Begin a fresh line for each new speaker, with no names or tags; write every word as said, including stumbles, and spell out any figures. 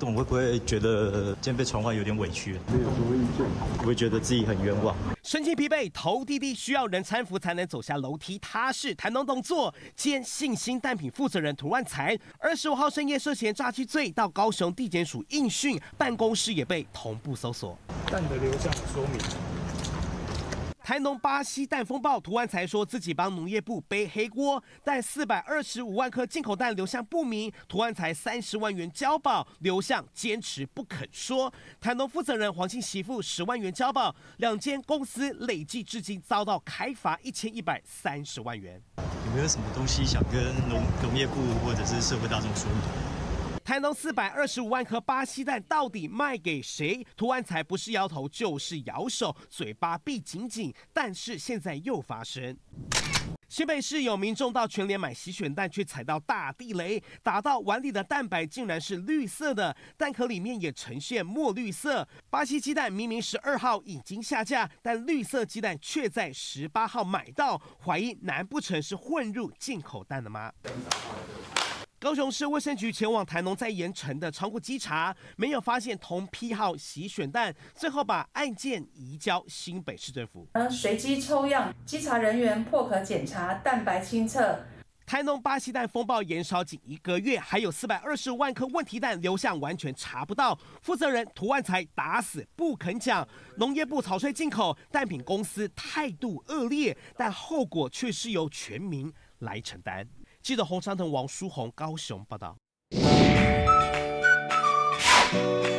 我会不会觉得今天被传唤有点委屈？
没有什么意见，
我会觉得自己很冤枉。
身经疲惫，头低低，需要人搀扶才能走下楼梯踏实。台农动作兼信兴蛋品负责人涂万才，二十五号深夜涉嫌诈欺罪到高雄地检署应讯，办公室也被同步搜索。
蛋的流向说明。
台农巴西蛋风暴，涂万才说自己帮农业部背黑锅，但四百二十五万颗进口蛋流向不明，涂万才三十万元交保，流向坚持不肯说。台农负责人黄姓媳妇十万元交保，两间公司累计至今遭到开罚一千一百三十万元。
有没有什么东西想跟农农业部或者是社会大众说？
台农四百二十五万颗巴西蛋到底卖给谁？涂万才不是摇头就是摇手，嘴巴闭紧紧。但是现在又发生。新北市有民众到全联买洗选蛋，却踩到大地雷，打到碗里的蛋白竟然是绿色的，蛋壳里面也呈现墨绿色。巴西鸡蛋明明十二号已经下架，但绿色鸡蛋却在十八号买到，怀疑难不成是混入进口蛋了吗？高雄市卫生局前往台农在盐城的仓库稽查，没有发现同批号洗选蛋，最后把案件移交新北市政府。
呃，随机抽样，稽查人员破壳检查蛋白清澈。
台农巴西蛋风暴延烧仅一个月，还有四百二十万颗问题蛋流向完全查不到。负责人涂万才打死不肯讲，农业部草率进口，蛋品公司态度恶劣，但后果却是由全民来承担。记者洪昌腾、王书宏高雄报道。